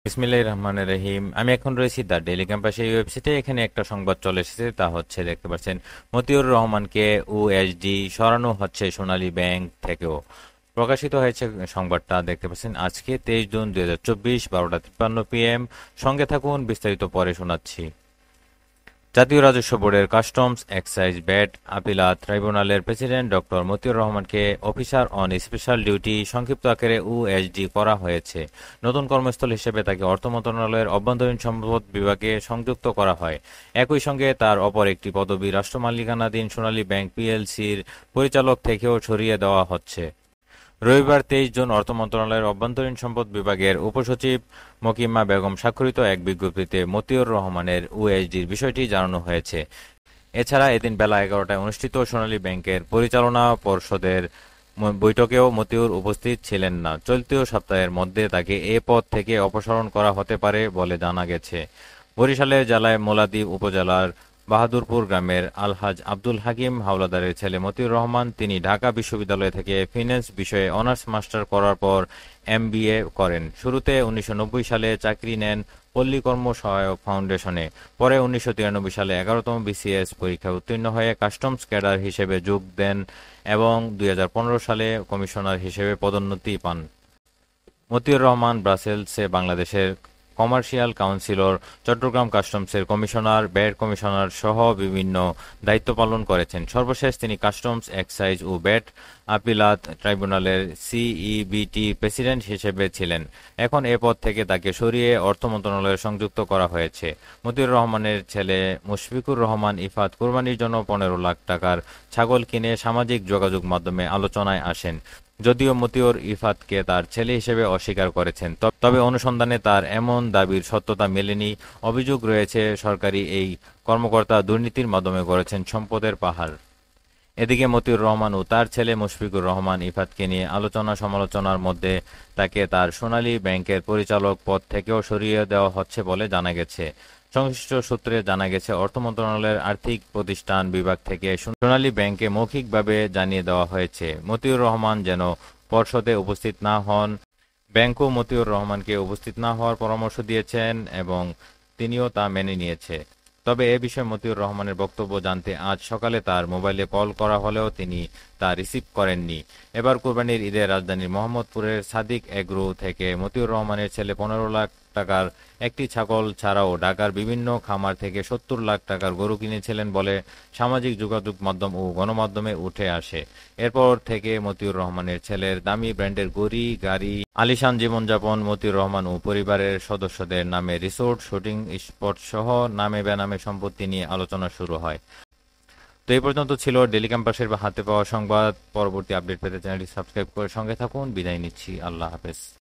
বিসমিল্লাহির রহমানির রহিম। আমি এখন রয়েছি দ্য ডেইলি ক্যাম্পাস এই ওয়েবসাইটে। এখানে একটা সংবাদ চলে এসেছে, তা হচ্ছে দেখতে পাচ্ছেন মতিউর রহমানকে ওএসডি সরানো হচ্ছে সোনালী ব্যাংক থেকেও। প্রকাশিত হয়েছে সংবাদটা, দেখতে পাচ্ছেন আজকে 23 জুন 2024 12:53 PM। সঙ্গে থাকুন, বিস্তারিত পরে শোনাচ্ছি। জাতীয় রাজস্ব বোর্ডের কাস্টমস, এক্সাইজ, ভ্যাট আপিলাত ট্রাইব্যুনালের প্রেসিডেন্ট ডক্টর মতিউর রহমানকে অফিসার অন স্পেশাল ডিউটি সংক্ষিপ্ত আকারে ওএসডি করা হয়েছে। নতুন কর্মস্থল হিসেবে তাকে অর্থ মন্ত্রণালয়ের অভ্যন্তরীণ সম্পদ বিভাগে সংযুক্ত করা হয়। একই সঙ্গে তার অপর একটি পদবি রাষ্ট্রমালিকানাধীন সোনালী ব্যাংক পিএলসির পরিচালক থেকেও সরিয়ে দেওয়া হচ্ছে। রবিবার 23 জুন অর্থ মন্ত্রণালয়ের অভ্যন্তরীণ সম্পদ বিভাগের উপসচিব মকিমা বেগম স্বাক্ষরিত এক বিজ্ঞপ্তিতে মতিউর রহমানের ওএসডির বিষয়টি জানানো হয়েছে। এছাড়া এদিন বেলা 11টায় অনুষ্ঠিত সোনালী ব্যাংকের পরিচালনা পর্ষদের বৈঠকেও মতিউর উপস্থিত ছিলেন না। চলতি সপ্তাহের মধ্যে তাকে এ পদ থেকে অপসারণ করা হতে পারে বলে জানা গেছে। বরিশালের জেলায় মোলাদি উপজেলার বাহাদুরপুর গ্রামের আলহাজ আব্দুল হাকিম হাওলাদারের ছেলে মতিউর রহমান। তিনি ঢাকা বিশ্ববিদ্যালয় থেকে ফিন্যান্স বিষয়ে অনার্স মাস্টার করার পর এমবিএ করেন। শুরুতে 1990 সালে চাকরি নেন পল্লী কর্ম সহায়ক ফাউন্ডেশনে। পরে 1993 সালে 11তম বিসিএস পরীক্ষায় উত্তীর্ণ হয়ে কাস্টমস ক্যাডার হিসেবে যোগ দেন এবং 2015 সালে কমিশনার হিসেবে পদোন্নতি পান। মতিউর রহমান ব্রাসেলসে বাংলাদেশের কমার্শিয়াল কাউন্সিলর, চট্টগ্রাম কাস্টমসের কমিশনার, ভ্যাট কমিশনার সহ বিভিন্ন দায়িত্ব পালন করেছেন। সর্বশেষ তিনি কাস্টমস, এক্সাইজ ও ভ্যাট আপিলাত ট্রাইব্যুনালের সিইবিটি প্রেসিডেন্ট হিসেবে ছিলেন। এখন এ পদ থেকে তাকে সরিয়ে অর্থ মন্ত্রণালয়ে সংযুক্ত করা হয়েছে। মতিউর রহমানের ছেলে মুশফিকুর রহমান ইফাত কোরবানির জন্য 15 লাখ টাকার ছাগল কিনে সামাজিক যোগাযোগ মাধ্যমে আলোচনায় আসেন। যদিও মতিউর ইফাতকে তার ছেলে হিসেবে অস্বীকার করেছেন, তবে অনুসন্ধানে তার এমন দাবির সত্যতা মেলেনি। অভিযোগ রয়েছে সরকারি এই কর্মকর্তা দুর্নীতির মাধ্যমে গড়েছেন সম্পদের পাহাড়। এদিকে মতিউর রহমান ও তার ছেলে মুশফিকুর রহমান ইফাতকে নিয়ে আলোচনা সমালোচনার মধ্যে তাকে তার সোনালী ব্যাংকের পরিচালক পদ থেকেও সরিয়ে দেওয়া হচ্ছে বলে জানা গেছে। সংশ্লিষ্ট সূত্রে জানা গেছে, অর্থ মন্ত্রণালয়ের আর্থিক প্রতিষ্ঠান বিভাগ থেকে সোনালী ব্যাংকে মৌখিকভাবে জানিয়ে দেওয়া হয়েছে মতিউর রহমান যেন পর্ষদে উপস্থিত না হন। ব্যাংকও মতিউর রহমানকে উপস্থিত না হওয়ার পরামর্শ দিয়েছেন এবং তিনিও তা মেনে নিয়েছে। তবে এ বিষয়ে মতিউর রহমানের বক্তব্য জানতে আজ সকালে তার মোবাইলে কল করা হলেও তিনি তা রিসিভ করেননি। এবার কোরবানির ঈদে রাজধানীর মোহাম্মদপুরের সাদিক এগ্রো থেকে মতিউর রহমানের ছেলে 15 লাখ টাকার একটি ছাগল ছাড়াও ঢাকার বিভিন্ন খামার থেকে 70 লাখ টাকার গরু কিনেছিলেন বলে সামাজিক যোগাযোগ মাধ্যম ও গণমাধ্যমে উঠে আসে। এরপর থেকে মতিউর রহমানের ছেলের দামি ব্র্যান্ডের গাড়ি, আলিশান জীবনযাপন, মতিউর রহমান ও পরিবারের সদস্যদের নামে রিসোর্ট, শুটিং স্পট সহ নামে বেনামে সম্পত্তি নিয়ে আলোচনা শুরু হয়। তো এই পর্যন্ত ছিল ডেইলি ক্যাম্পাসের হাতে পাওয়া সংবাদ। পরবর্তী আপডেট পেতে চ্যানেলটি সাবস্ক্রাইব করে সঙ্গে থাকুন। বিদায় নিচ্ছি, আল্লাহ হাফেজ।